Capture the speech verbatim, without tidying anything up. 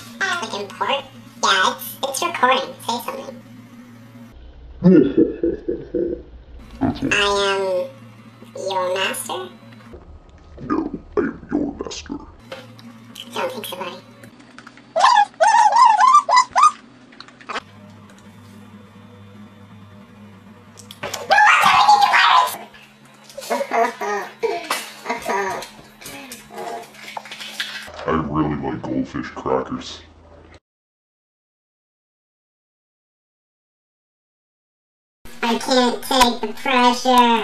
I would import. Yeah, it's, it's recording. Say something. I am your master? No, I am your master. Don't think so, buddy. I really like goldfish crackers. I can't take the pressure.